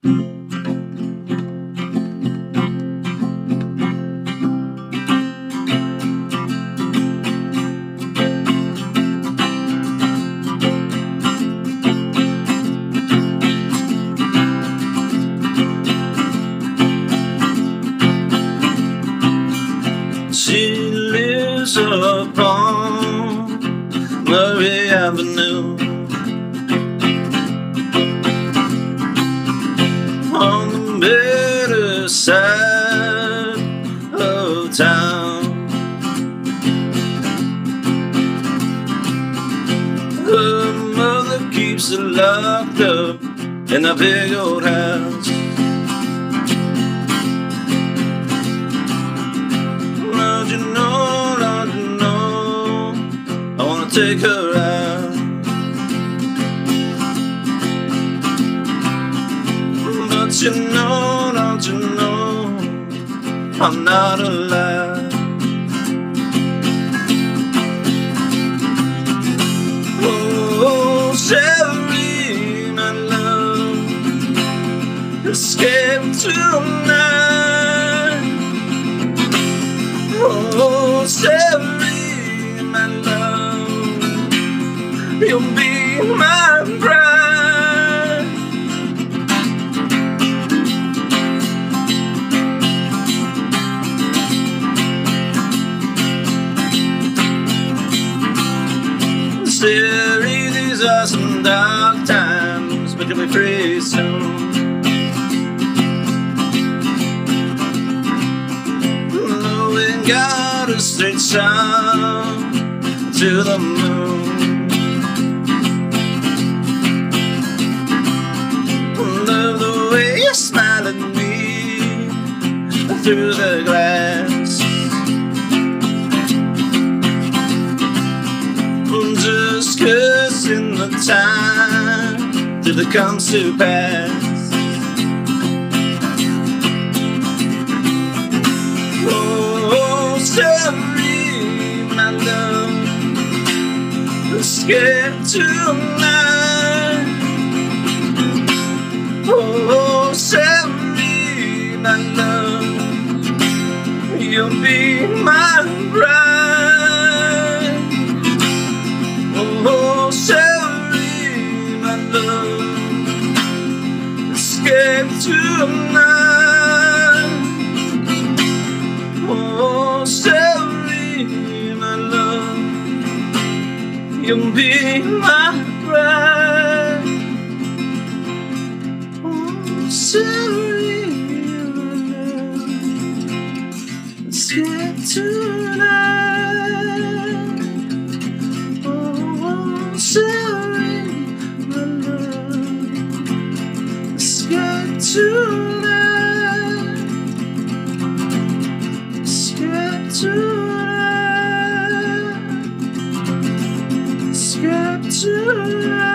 She lives upon Murry Avenue, on the better side of town. Her mother keeps her locked up in a big old house. Lord, you know, I wanna take her out. But you know, don't you know, I'm not allowed. Oh, Sherry, my love, escape tonight. Oh, Sherry, my love, you'll be my bride. Sherry, these are some dark times, but you'll be free soon. Got a straight shot to the moon. Love the way you smile at me through the glass. Just cursing the time till it comes to pass. Sherry, my love, escape tonight. Oh, Sherry, my love, you'll be my bride. Oh, Sherry, my love, escape tonight. Oh, Sherry, my love, you'll be my bride. Oh, Sherry, my love, escape tonight. Oh, Sherry, my love, escape tonight. Tonight, skip tonight.